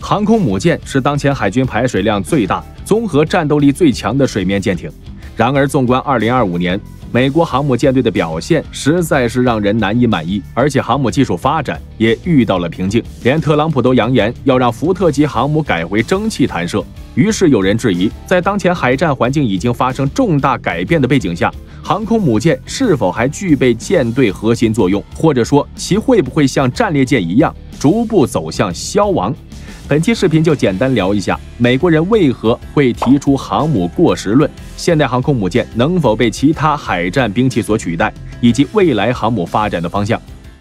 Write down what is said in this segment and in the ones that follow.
航空母舰是当前海军排水量最大、综合战斗力最强的水面舰艇。然而，纵观2025年，美国航母舰队的表现实在是让人难以满意，而且航母技术发展也遇到了瓶颈，连特朗普都扬言要让福特级航母改回蒸汽弹射。于是有人质疑，在当前海战环境已经发生重大改变的背景下，航空母舰是否还具备舰队核心作用，或者说其会不会像战列舰一样逐步走向消亡？本期视频就简单聊一下美国人为何会提出航母过时论，现代航空母舰能否被其他海战兵器所取代，以及未来航母发展的方向。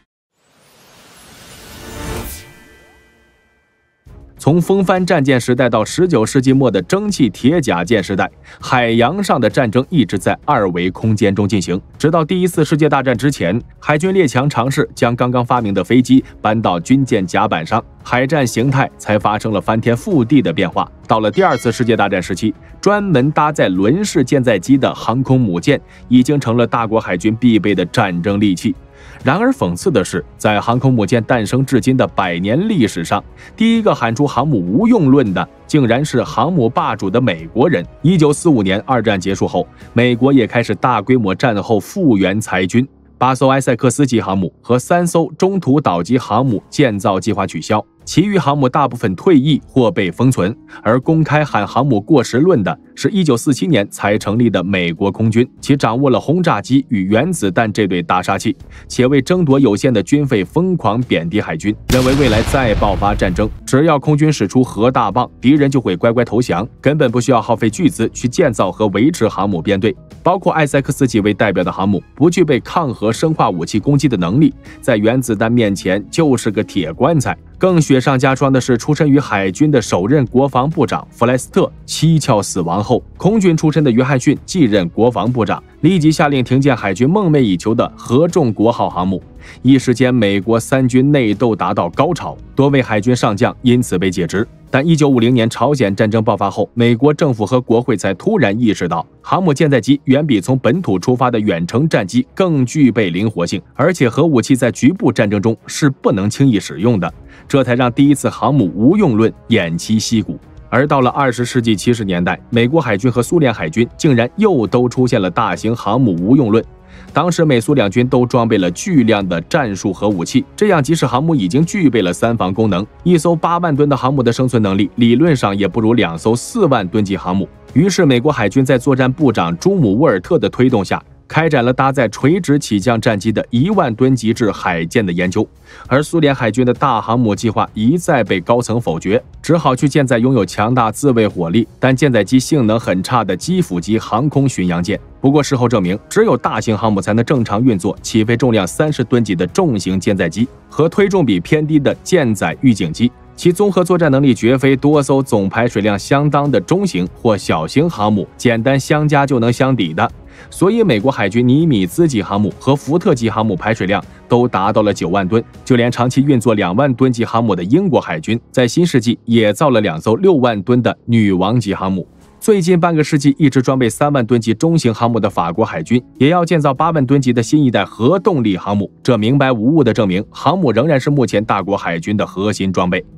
从风帆战舰时代到19世纪末的蒸汽铁甲舰时代，海洋上的战争一直在二维空间中进行。直到第一次世界大战之前，海军列强尝试将刚刚发明的飞机搬到军舰甲板上，海战形态才发生了翻天覆地的变化。到了第二次世界大战时期，专门搭载轮式舰载机的航空母舰已经成了大国海军必备的战争利器。然而讽刺的是，在航空母舰诞生至今的100年历史上，第一个喊出航母无用论的竟然是航母霸主的美国人。1945年二战结束后，美国也开始大规模战后复员裁军，8艘埃塞克斯级航母和3艘中途岛级航母建造计划取消，其余航母大部分退役或被封存。而公开喊航母过时论的是1947年才成立的美国空军，其掌握了轰炸机与原子弹这对大杀器，且为争夺有限的军费疯狂贬低海军，认为未来再爆发战争，只要空军使出核大棒，敌人就会乖乖投降，根本不需要耗费巨资去建造和维持航母编队。包括埃塞克斯级为代表的航母不具备抗核生化武器攻击的能力，在原子弹面前就是个铁棺材。更雪上加霜的是，出身于海军的首任国防部长弗莱斯特蹊跷死亡后，空军出身的约翰逊继任国防部长，立即下令停建海军梦寐以求的合众国号航母。一时间，美国三军内斗达到高潮，多位海军上将因此被解职。但1950年朝鲜战争爆发后，美国政府和国会才突然意识到，航母舰载机远比从本土出发的远程战机更具备灵活性，而且核武器在局部战争中是不能轻易使用的，这才让第一次航母无用论偃旗息鼓。而到了20世纪70年代，美国海军和苏联海军竟然又都出现了大型航母无用论。当时美苏两军都装备了巨量的战术核武器，这样即使航母已经具备了3防功能，一艘8万吨的航母的生存能力理论上也不如2艘4万吨级航母。于是美国海军在作战部长朱姆沃尔特的推动下，开展了搭载垂直起降战机的1万吨级制海舰的研究。而苏联海军的大航母计划一再被高层否决，只好去建载拥有强大自卫火力但舰载机性能很差的基辅级航空巡洋舰。不过事后证明，只有大型航母才能正常运作起飞重量30吨级的重型舰载机和推重比偏低的舰载预警机，其综合作战能力绝非多艘总排水量相当的中型或小型航母简单相加就能相抵的。所以美国海军尼米兹级航母和福特级航母排水量都达到了9万吨，就连长期运作2万吨级航母的英国海军在新世纪也造了2艘6万吨的女王级航母。最近半个世纪一直装备3万吨级中型航母的法国海军也要建造8万吨级的新一代核动力航母，这明白无误地证明航母仍然是目前大国海军的核心装备。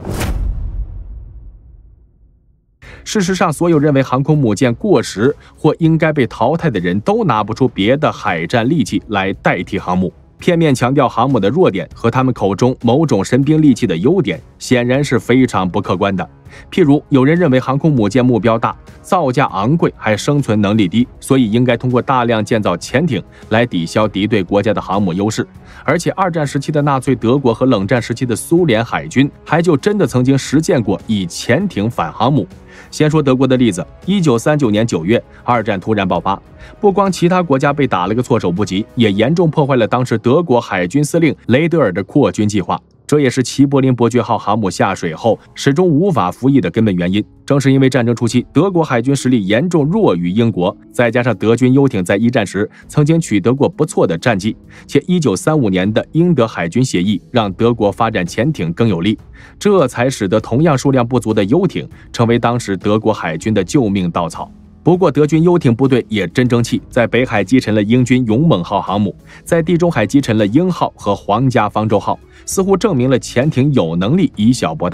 事实上，所有认为航空母舰过时或应该被淘汰的人都拿不出别的海战利器来代替航母。片面强调航母的弱点和他们口中某种神兵利器的优点，显然是非常不客观的。譬如，有人认为航空母舰目标大，造价昂贵，还生存能力低，所以应该通过大量建造潜艇来抵消敌对国家的航母优势。而且，二战时期的纳粹德国和冷战时期的苏联海军还就真的曾经实践过以潜艇反航母。先说德国的例子，1939年9月，二战突然爆发，不光其他国家被打了个措手不及，也严重破坏了当时德国海军司令雷德尔的扩军计划。这也是齐柏林伯爵号航母下水后始终无法服役的根本原因。正是因为战争初期德国海军实力严重弱于英国，再加上德军游艇在一战时曾经取得过不错的战绩，且1935年的英德海军协议让德国发展潜艇更有利，这才使得同样数量不足的游艇成为当时德国海军的救命稻草。不过德军游艇部队也真争气，在北海击沉了英军勇猛号航母，在地中海击沉了鹰号和皇家方舟号，似乎证明了潜艇有能力以小博大。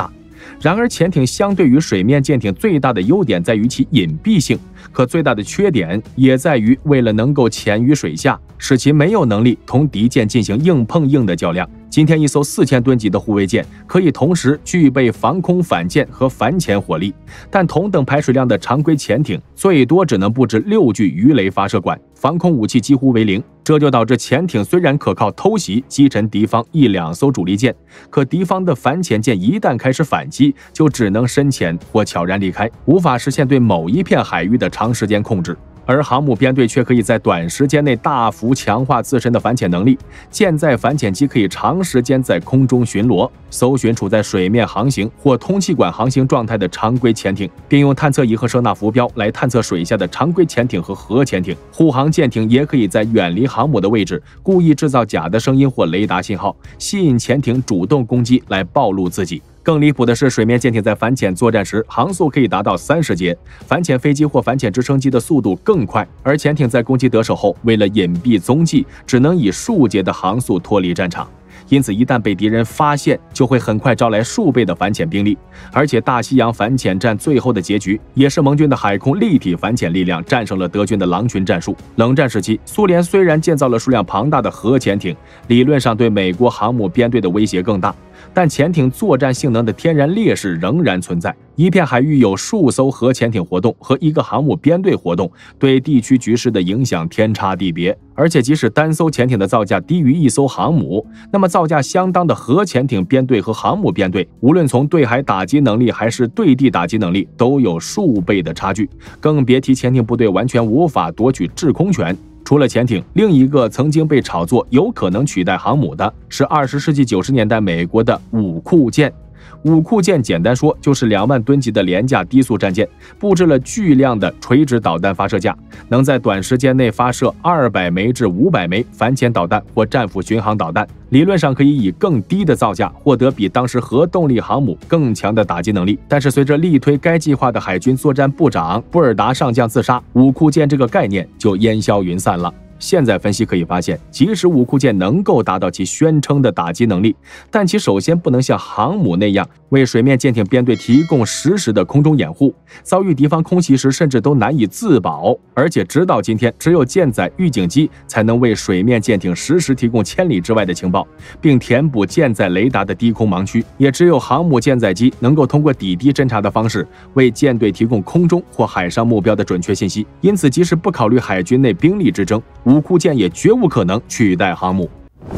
然而，潜艇相对于水面舰艇最大的优点在于其隐蔽性，可最大的缺点也在于为了能够潜于水下，使其没有能力同敌舰进行硬碰硬的较量。今天一艘4000吨级的护卫舰可以同时具备防空反舰和反潜火力，但同等排水量的常规潜艇最多只能布置6具鱼雷发射管，防空武器几乎为零。这就导致潜艇虽然可靠偷袭击沉敌方1、2艘主力舰，可敌方的反潜舰一旦开始反击，就只能深潜或悄然离开，无法实现对某一片海域的长时间控制。而航母编队却可以在短时间内大幅强化自身的反潜能力，舰载反潜机可以长时间在空中巡逻，搜寻处在水面航行或通气管航行状态的常规潜艇，并用探测仪和声纳浮标来探测水下的常规潜艇和核潜艇。护航舰艇也可以在远离航母的位置故意制造假的声音或雷达信号，吸引潜艇主动攻击来暴露自己。更离谱的是，水面舰艇在反潜作战时航速可以达到30节，反潜飞机或反潜直升机的速度更快，而潜艇在攻击得手后，为了隐蔽踪迹，只能以数节的航速脱离战场。因此，一旦被敌人发现，就会很快招来数倍的反潜兵力。而且，大西洋反潜战最后的结局，也是盟军的海空立体反潜力量战胜了德军的狼群战术。冷战时期，苏联虽然建造了数量庞大的核潜艇，理论上对美国航母编队的威胁更大，但潜艇作战性能的天然劣势仍然存在。一片海域有数艘核潜艇活动和一个航母编队活动，对地区局势的影响天差地别。而且即使单艘潜艇的造价低于一艘航母，那么造价相当的核潜艇编队和航母编队，无论从对海打击能力还是对地打击能力，都有数倍的差距，更别提潜艇部队完全无法夺取制空权。除了潜艇，另一个曾经被炒作有可能取代航母的是20世纪90年代美国的武库舰。武库舰简单说就是2万吨级的廉价低速战舰，布置了巨量的垂直导弹发射架，能在短时间内发射200枚至500枚反潜导弹或战斧巡航导弹，理论上可以以更低的造价获得比当时核动力航母更强的打击能力。但是随着力推该计划的海军作战部长布尔达上将自杀，武库舰这个概念就烟消云散了。现在分析可以发现，即使武库舰能够达到其宣称的打击能力，但其首先不能像航母那样为水面舰艇编队提供实时的空中掩护，遭遇敌方空袭时甚至都难以自保。而且直到今天，只有舰载预警机才能为水面舰艇实时提供千里之外的情报，并填补舰载雷达的低空盲区。也只有航母舰载机能够通过底低侦察的方式为舰队提供空中或海上目标的准确信息。因此，即使不考虑海军内兵力之争，武库舰也绝无可能取代航母。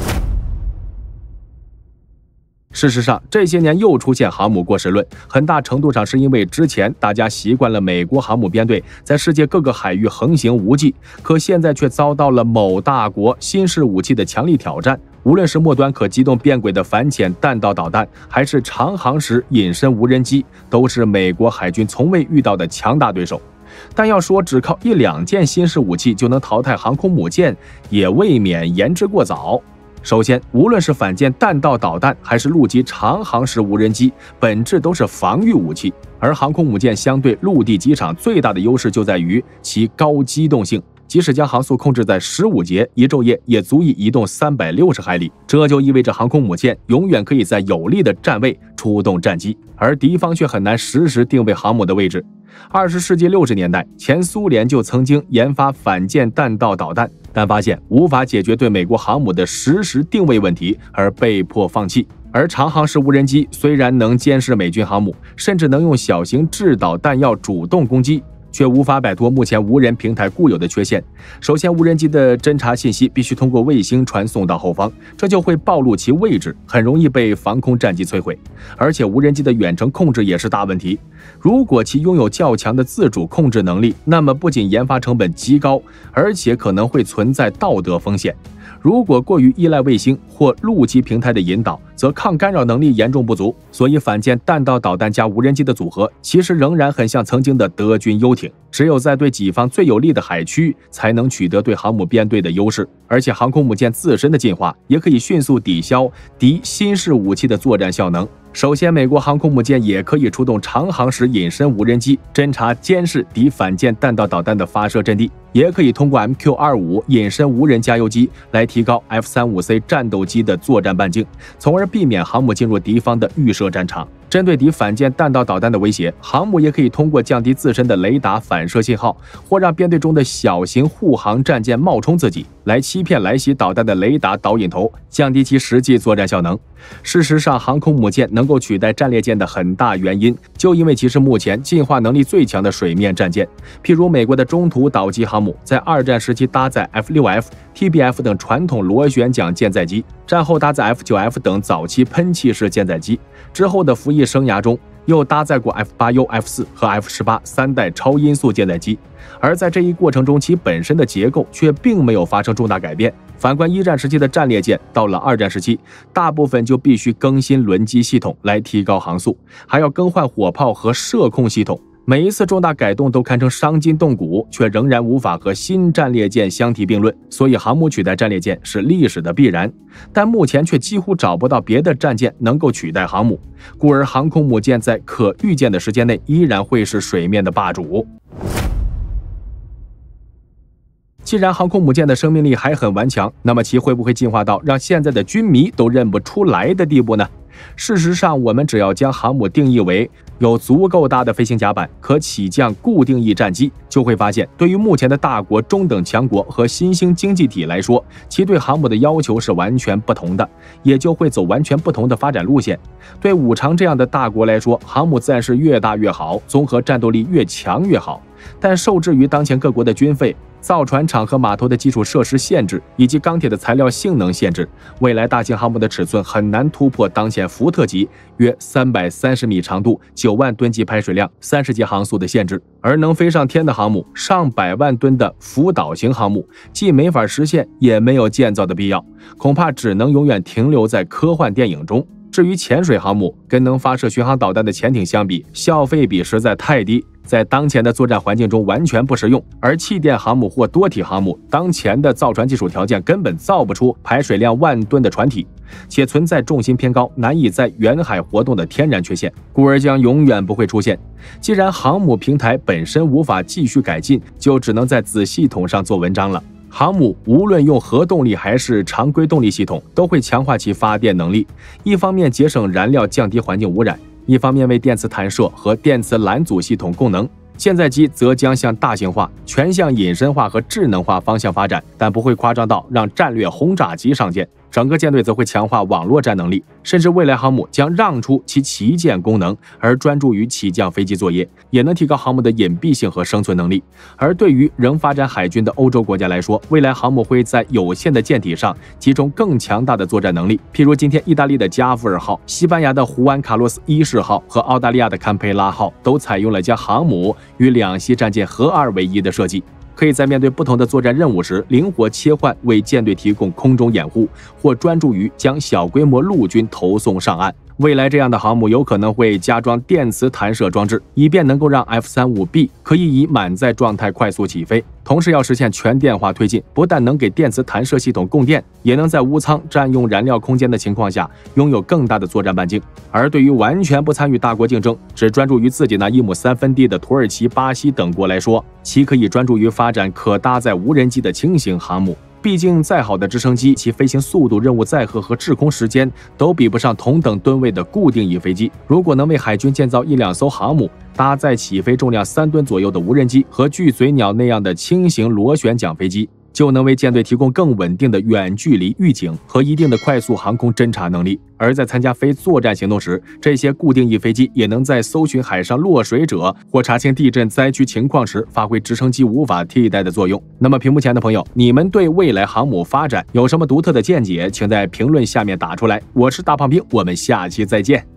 事实上，这些年又出现航母过时论，很大程度上是因为之前大家习惯了美国航母编队在世界各个海域横行无忌，可现在却遭到了某大国新式武器的强力挑战。无论是末端可机动变轨的反潜弹道导弹，还是长航时隐身无人机，都是美国海军从未遇到的强大对手。但要说只靠1、2件新式武器就能淘汰航空母舰，也未免言之过早。首先，无论是反舰弹道导弹还是陆基长航时无人机，本质都是防御武器，而航空母舰相对陆地机场最大的优势就在于其高机动性，即使将航速控制在15节，一昼夜也足以移动360海里。这就意味着航空母舰永远可以在有利的站位出动战机，而敌方却很难实时定位航母的位置。20世纪60年代，前苏联就曾经研发反舰弹道导弹，但发现无法解决对美国航母的实时定位问题，而被迫放弃。而长航时无人机虽然能监视美军航母，甚至能用小型制导弹药主动攻击，却无法摆脱目前无人平台固有的缺陷。首先，无人机的侦察信息必须通过卫星传送到后方，这就会暴露其位置，很容易被防空战机摧毁。而且无人机的远程控制也是大问题，如果其拥有较强的自主控制能力，那么不仅研发成本极高，而且可能会存在道德风险。如果过于依赖卫星或陆基平台的引导，则抗干扰能力严重不足。所以反舰弹道导弹加无人机的组合，其实仍然很像曾经的德军游艇。只有在对己方最有利的海区，才能取得对航母编队的优势。而且航空母舰自身的进化，也可以迅速抵消敌新式武器的作战效能。首先，美国航空母舰也可以出动长航时隐身无人机，侦察监视敌反舰弹道导弹的发射阵地。 也可以通过 MQ-25 隐身无人加油机来提高 F-35C 战斗机的作战半径，从而避免航母进入敌方的预设战场。针对敌反舰弹道导弹的威胁，航母也可以通过降低自身的雷达反射信号，或让编队中的小型护航战舰冒充自己，来欺骗来袭导弹的雷达导引头，降低其实际作战效能。事实上，航空母舰能够取代战列舰的很大原因，就因为其是目前进化能力最强的水面战舰。譬如美国的中途岛级航母，在二战时期搭载 F-6F、TBF 等传统螺旋桨舰载机，战后搭载 F-9F 等早期喷气式舰载机，之后的服役生涯中又搭载过 F-8U、F-4 和 F-18 3代超音速舰载机，而在这一过程中，其本身的结构却并没有发生重大改变。反观一战时期的战列舰，到了二战时期，大部分就必须更新轮机系统来提高航速，还要更换火炮和射控系统。每一次重大改动都堪称伤筋动骨，却仍然无法和新战列舰相提并论，所以航母取代战列舰是历史的必然。但目前却几乎找不到别的战舰能够取代航母，故而航空母舰在可预见的时间内依然会是水面的霸主。既然航空母舰的生命力还很顽强，那么其会不会进化到让现在的军迷都认不出来的地步呢？事实上，我们只要将航母定义为有足够大的飞行甲板，可起降固定翼战机，就会发现，对于目前的大国、中等强国和新兴经济体来说，其对航母的要求是完全不同的，也就会走完全不同的发展路线。对五常这样的大国来说，航母自然是越大越好，综合战斗力越强越好。但受制于当前各国的军费、造船厂和码头的基础设施限制，以及钢铁的材料性能限制，未来大型航母的尺寸很难突破当前福特级约330米长度、9万吨级排水量、30节航速的限制。而能飞上天的航母，上百万吨的浮岛型航母，既没法实现，也没有建造的必要，恐怕只能永远停留在科幻电影中。至于潜水航母，跟能发射巡航导弹的潜艇相比，消费比实在太低，在当前的作战环境中完全不实用。而气垫航母或多体航母，当前的造船技术条件根本造不出排水量万吨的船体，且存在重心偏高、难以在远海活动的天然缺陷，故而将永远不会出现。既然航母平台本身无法继续改进，就只能在子系统上做文章了。航母无论用核动力还是常规动力系统，都会强化其发电能力，一方面节省燃料，降低环境污染，一方面为电磁弹射和电磁拦阻系统供能。舰载机则将向大型化、全向隐身化和智能化方向发展，但不会夸张到让战略轰炸机上舰。整个舰队则会强化网络战能力，甚至未来航母将让出其旗舰功能，而专注于起降飞机作业，也能提高航母的隐蔽性和生存能力。而对于仍发展海军的欧洲国家来说，未来航母会在有限的舰体上集中更强大的作战能力。譬如今天意大利的加夫尔号、西班牙的胡安卡洛斯一世号和澳大利亚的堪培拉号都采用了将航母与两栖战舰合二为一的设计，可以在面对不同的作战任务时灵活切换，为舰队提供空中掩护，或专注于将小规模陆军投送上岸。未来这样的航母有可能会加装电磁弹射装置，以便能够让 F-35B 可以以满载状态快速起飞，同时要实现全电化推进，不但能给电磁弹射系统供电，也能在无舱占用燃料空间的情况下拥有更大的作战半径。而对于完全不参与大国竞争，只专注于自己那1亩3分地的土耳其、巴西等国来说，其可以专注于发展可搭载无人机的轻型航母。毕竟再好的直升机，其飞行速度、任务载荷和滞空时间都比不上同等吨位的固定翼飞机。如果能为海军建造1、2艘航母，搭载起飞重量3吨左右的无人机和巨嘴鸟那样的轻型螺旋桨飞机，就能为舰队提供更稳定的远距离预警和一定的快速航空侦察能力。而在参加非作战行动时，这些固定翼飞机也能在搜寻海上落水者或查清地震灾区情况时发挥直升机无法替代的作用。那么屏幕前的朋友，你们对未来航母发展有什么独特的见解，请在评论下面打出来。我是大胖兵，我们下期再见。